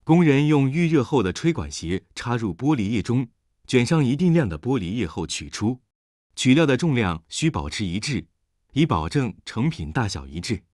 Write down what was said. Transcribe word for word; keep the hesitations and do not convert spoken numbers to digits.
工人用预热后的吹管鞋插入玻璃液中，卷上一定量的玻璃液后取出，取料的重量需保持一致，以保证成品大小一致。